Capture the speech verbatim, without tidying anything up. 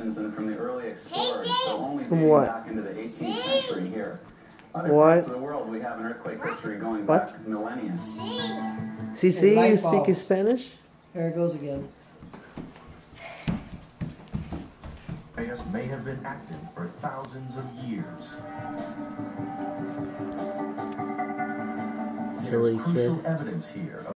civilizations and from the early explorers, so only dating what? back into the eighteenth century here. Other what? parts of the world, we have an earthquake history going what? back millennia. C C, you speaking Spanish? There it goes again. May have been active for thousands of years. There's crucial evidence here.